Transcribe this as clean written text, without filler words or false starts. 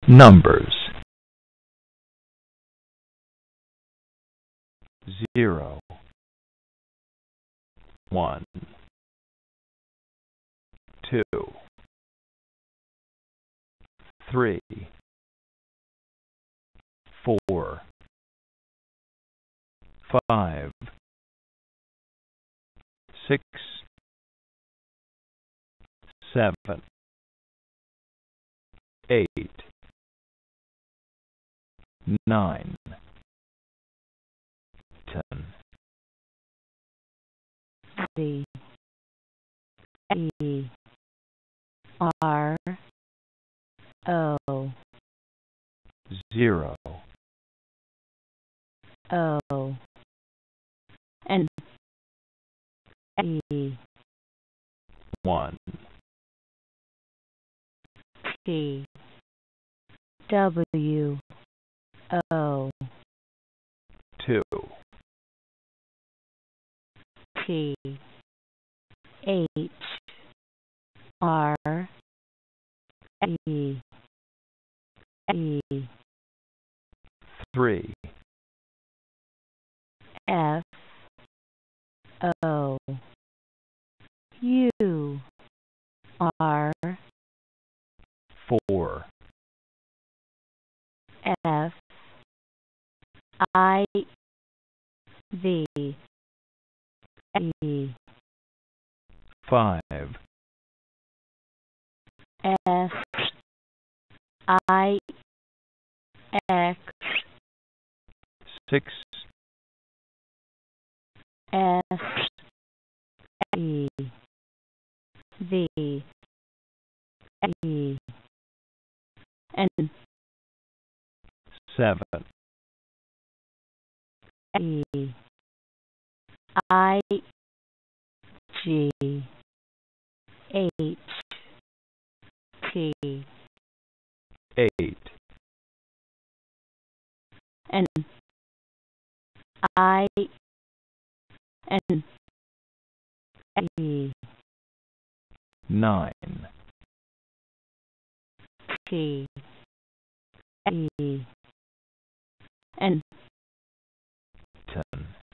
Numbers 0, 1, 2, 3, 4, 5, 6, 7, 8, 9, 10. C E R O 0, O and E 1, T W O 2, T H R E E 3, F O U R 4, F I V E 5, S I X 6, S E V E and 7, E I G H T 8, and I and E 9, T E and 10.